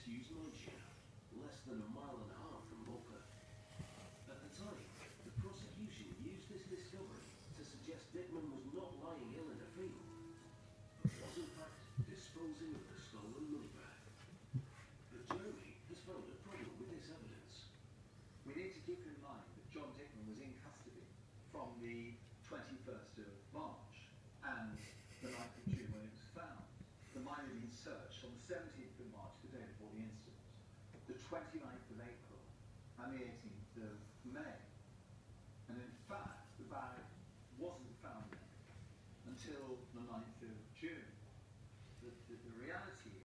disused mineshaft, less than a mile and a half from Mocha. At the time, the prosecution used this discovery to suggest Dickman was not lying ill in a field, but was in fact disposing of the stolen money bag. But Jeremy has found a problem with this evidence. We need to keep in mind that John Dickman was in custody from the 21st of March and the 9th of June when it was found. The mine had been searched on the 17th of March, the day before the incident, the 29th of April and the 18th of May. And in fact, the bag wasn't found until the 9th of June. The reality